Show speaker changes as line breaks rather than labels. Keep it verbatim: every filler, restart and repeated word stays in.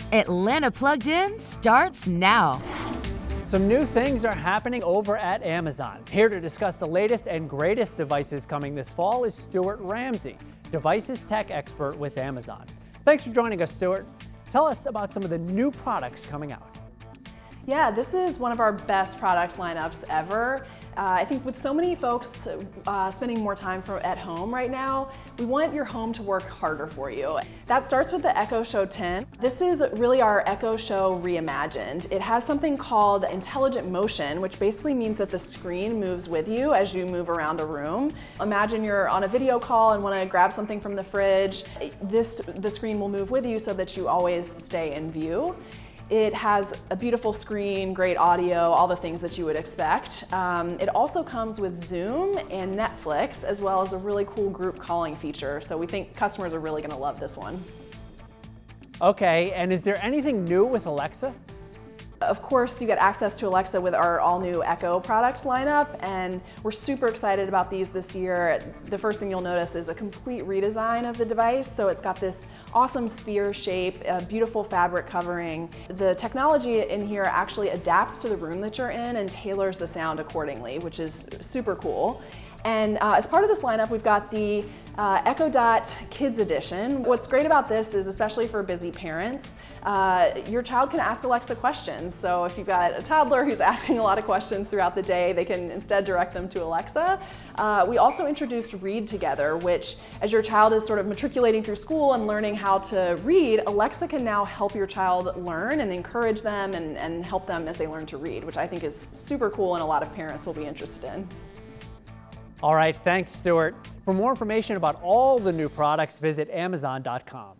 Atlanta Plugged In starts now.
Some new things are happening over at Amazon. Here to discuss the latest and greatest devices coming this fall is Stuart Ramsey, devices tech expert with Amazon. Thanks for joining us, Stuart. Tell us about some of the new products coming out.
Yeah, this is one of our best product lineups ever. Uh, I think with so many folks uh, spending more time for, at home right now, we want your home to work harder for you. That starts with the Echo Show ten. This is really our Echo Show reimagined. It has something called intelligent motion, which basically means that the screen moves with you as you move around a room. Imagine you're on a video call and want to grab something from the fridge. This, the screen will move with you so that you always stay in view. It has a beautiful screen, great audio, all the things that you would expect. Um, it also comes with Zoom and Netflix, as well as a really cool group calling feature. So we think customers are really going to love this one.
Okay, and is there anything new with Alexa?
Of course, you get access to Alexa with our all-new Echo product lineup, and we're super excited about these this year. The first thing you'll notice is a complete redesign of the device. So it's got this awesome sphere shape, a beautiful fabric covering. The technology in here actually adapts to the room that you're in and tailors the sound accordingly, which is super cool. And uh, as part of this lineup, we've got the uh, Echo Dot Kids Edition. What's great about this is, especially for busy parents, uh, your child can ask Alexa questions. So if you've got a toddler who's asking a lot of questions throughout the day, they can instead direct them to Alexa. Uh, we also introduced Read Together, which, as your child is sort of matriculating through school and learning how to read, Alexa can now help your child learn and encourage them and, and help them as they learn to read, which I think is super cool and a lot of parents will be interested in.
All right, thanks, Stuart. For more information about all the new products, visit Amazon dot com.